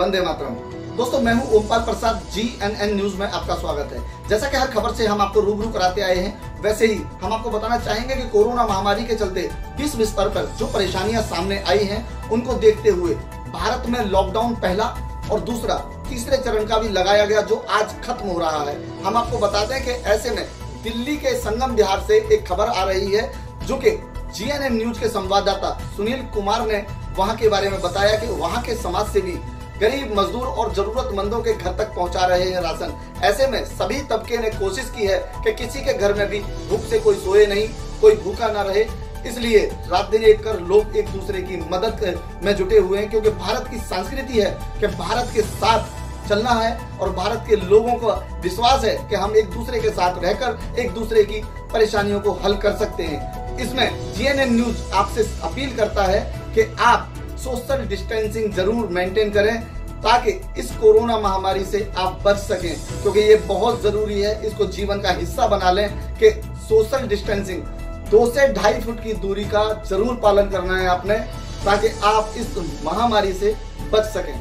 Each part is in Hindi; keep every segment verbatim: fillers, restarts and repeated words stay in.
वंदे मातरम। दोस्तों, मैं हूं Ompal Prasad, G N N news में आपका स्वागत है। जैसा कि हर खबर से हम आपको रूबरू कराते आए हैं, वैसे ही हम आपको बताना चाहेंगे कि कोरोना महामारी के चलते विश्व स्तर पर जो परेशानियां सामने आई हैं, उनको देखते हुए भारत में लॉकडाउन पहला और दूसरा तीसरे चरण का भी लगाया गया, जो आज खत्म हो रहा है। हम आपको बताते हैं कि ऐसे में दिल्ली के संगम विहार से एक खबर आ रही है, जो कि जी एन एन न्यूज के संवाददाता सुनील कुमार ने वहां के बारे में बताया कि वहां के समाज सेवी गरीब मजदूर और जरूरतमंदों के घर तक पहुंचा रहे हैं राशन। ऐसे में सभी तबके ने कोशिश की है कि किसी के घर में भी भूख से कोई सोए नहीं, कोई भूखा ना रहे। इसलिए रात दिन एक कर लोग एक दूसरे की मदद में जुटे हुए हैं, क्योंकि भारत की संस्कृति है कि भारत के साथ चलना है और भारत के लोगों को विश्वास है कि हम एक दूसरे के साथ रहकर एक दूसरे की परेशानियों को हल कर सकते हैं। इसमें जी एन एन न्यूज आपसे अपील करता है कि आप सोशल डिस्टेंसिंग जरूर मेंटेन करें, ताकि इस कोरोना महामारी से आप बच सकें, क्योंकि ये बहुत जरूरी है। इसको जीवन का हिस्सा बना लें कि सोशल डिस्टेंसिंग दो से ढाई फुट की दूरी का जरूर पालन करना है आपने, ताकि आप इस महामारी से बच सकें।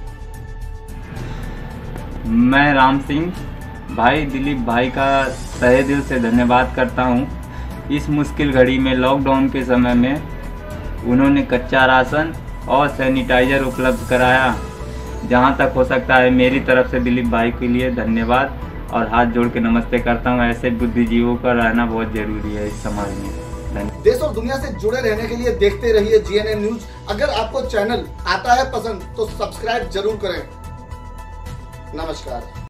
मैं राम सिंह भाई दिलीप भाई का तहे दिल से धन्यवाद करता हूं। इस मुश्किल घड़ी में, लॉकडाउन के समय में उन्होंने कच्चा राशन और सैनिटाइजर उपलब्ध कराया। जहां तक हो सकता है मेरी तरफ से दिलीप भाई के लिए धन्यवाद और हाथ जोड़ के नमस्ते करता हूं। ऐसे बुद्धिजीवों का रहना बहुत जरूरी है इस समाज में। देश और दुनिया से जुड़े रहने के लिए देखते रहिए जी एन एन न्यूज। अगर आपको चैनल आता है पसंद तो सब्सक्राइब जरूर करें। नमस्कार।